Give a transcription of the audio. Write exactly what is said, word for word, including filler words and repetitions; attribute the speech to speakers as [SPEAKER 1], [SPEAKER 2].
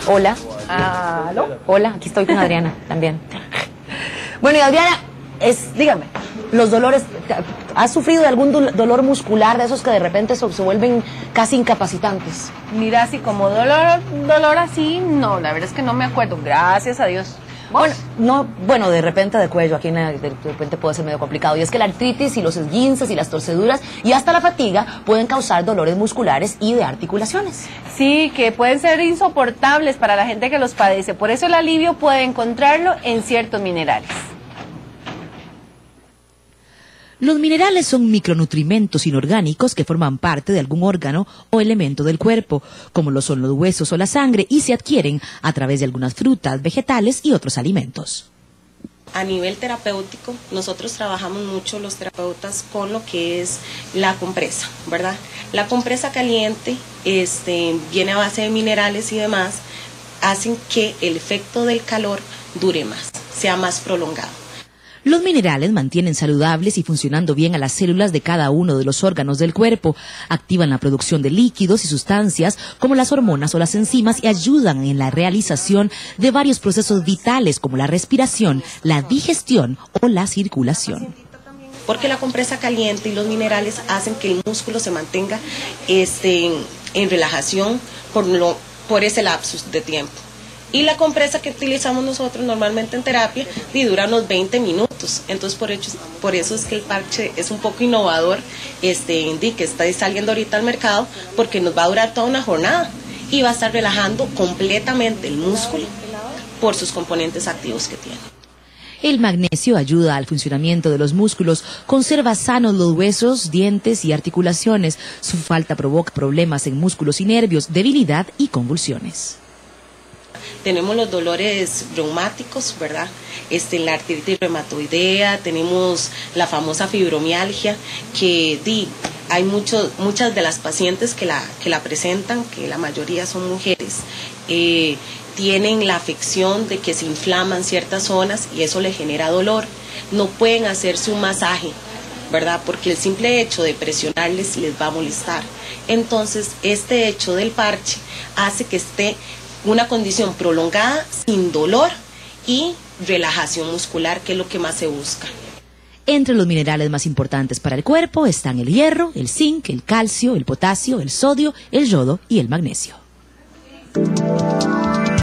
[SPEAKER 1] Hola.
[SPEAKER 2] ¿Aló?
[SPEAKER 1] Hola, aquí estoy con Adriana también. Bueno, y Adriana, es,
[SPEAKER 2] Dígame.
[SPEAKER 1] los dolores, ¿has sufrido de algún do- dolor muscular de esos que de repente se, se vuelven casi incapacitantes?
[SPEAKER 2] Mira, así como dolor, dolor así, no, la verdad es que no me acuerdo, gracias a Dios.
[SPEAKER 1] Bueno, no, bueno, de repente de cuello, aquí en la- de repente puede ser medio complicado. Y es que la artritis y los esguinces y las torceduras y hasta la fatiga pueden causar dolores musculares y de articulaciones.
[SPEAKER 2] Sí, que pueden ser insoportables para la gente que los padece, por eso el alivio puede encontrarlo en ciertos minerales.
[SPEAKER 3] Los minerales son micronutrimentos inorgánicos que forman parte de algún órgano o elemento del cuerpo, como lo son los huesos o la sangre, y se adquieren a través de algunas frutas, vegetales y otros alimentos.
[SPEAKER 4] A nivel terapéutico, nosotros trabajamos mucho los terapeutas con lo que es la compresa, ¿verdad? La compresa caliente este, viene a base de minerales y demás, hacen que el efecto del calor dure más, sea más prolongado.
[SPEAKER 3] Los minerales mantienen saludables y funcionando bien a las células de cada uno de los órganos del cuerpo, activan la producción de líquidos y sustancias como las hormonas o las enzimas y ayudan en la realización de varios procesos vitales como la respiración, la digestión o la circulación.
[SPEAKER 4] Porque la compresa caliente y los minerales hacen que el músculo se mantenga este, en, en relajación por, lo, por ese lapsus de tiempo. Y la compresa que utilizamos nosotros normalmente en terapia y dura unos veinte minutos. Entonces por, hecho, por eso es que el parche es un poco innovador, este, que está saliendo ahorita al mercado, porque nos va a durar toda una jornada y va a estar relajando completamente el músculo por sus componentes activos que tiene.
[SPEAKER 3] El magnesio ayuda al funcionamiento de los músculos, conserva sanos los huesos, dientes y articulaciones. Su falta provoca problemas en músculos y nervios, debilidad y convulsiones.
[SPEAKER 4] Tenemos los dolores reumáticos, ¿verdad? Este, la artritis reumatoidea, tenemos la famosa fibromialgia, que di, hay muchos, muchas de las pacientes que la, que la presentan, que la mayoría son mujeres, eh, tienen la afección de que se inflaman ciertas zonas y eso les genera dolor. No pueden hacerse un masaje, ¿verdad? Porque el simple hecho de presionarles les va a molestar. Entonces, este hecho del parche hace que esté una condición prolongada, sin dolor y relajación muscular, que es lo que más se busca.
[SPEAKER 3] Entre los minerales más importantes para el cuerpo están el hierro, el zinc, el calcio, el potasio, el sodio, el yodo y el magnesio.